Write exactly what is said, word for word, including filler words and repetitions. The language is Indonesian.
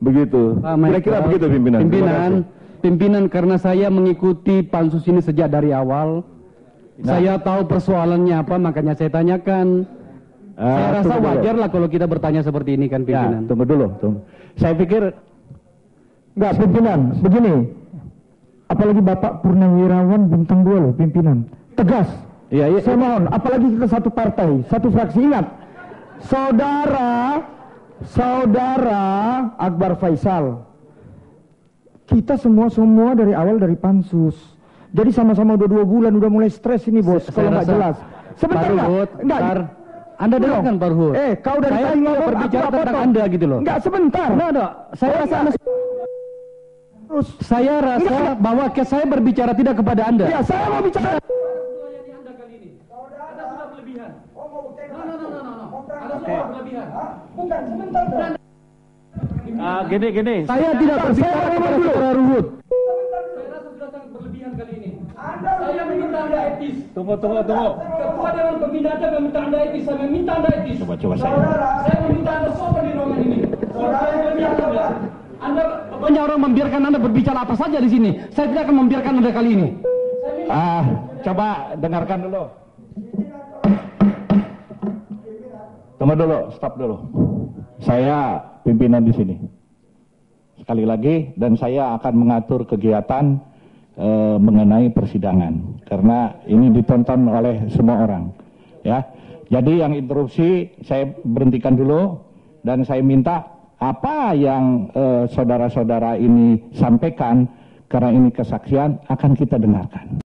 Begitu. Kira-kira begitu pimpinan. Pimpinan, pimpinan karena saya mengikuti pansus ini sejak dari awal. Nah, saya tahu persoalannya apa, makanya saya tanyakan. Uh, saya rasa wajar lah kalau kita bertanya seperti ini kan pimpinan. Ya, tunggu dulu. Tunggu. Saya pikir enggak pimpinan, begini. Apalagi Bapak Purnawirawan bintang dua loh pimpinan. Tegas. Iya, iya. Saya mohon, apalagi kita satu partai, satu fraksi. Ingat, saudara, saudara Akbar Faisal. Kita semua-semua dari awal dari pansus. Jadi sama-sama udah dua bulan, udah mulai stres ini bos, kalau nggak jelas. Sebentar enggak? Enggak. Anda dengarkan Pak Ruhut. Eh, kau dari saya tadi ngomong berbicara apa, tentang apa, Anda gitu loh. Enggak, sebentar. Nah, ada. Saya rasa Anda terus saya rasa enggak, bahwa ke saya berbicara tidak kepada Anda. Ya, saya mau bicara. Anda kali ini. Anda sudah berlebihan. Oh, mau no, no, no, no, no. Anda sudah berlebihan. Bukan, sebentar. Uh, gini gini. Saya tidak berbicara kepada saudara Ruhut. Saya rasa sudah sangat berlebihan kali ini. Anda saya meminta Anda etis. Tunggu tunggu tunggu. Ketua Dewan Pembina Anda meminta Anda etis. Saya meminta Anda etis. Coba coba saya. Saya meminta Anda sopan di ruangan ini. Saudara berlebihan Anda. Anda banyak orang membiarkan Anda berbicara apa saja di sini. Saya tidak akan membiarkan Anda kali ini. Ah, coba dengarkan dulu. Tunggu dulu, stop dulu. Saya pimpinan di sini. Sekali lagi, dan saya akan mengatur kegiatan e, mengenai persidangan karena ini ditonton oleh semua orang. Ya, jadi yang interupsi saya berhentikan dulu dan saya minta apa yang saudara-saudara ini sampaikan karena ini kesaksian akan kita dengarkan.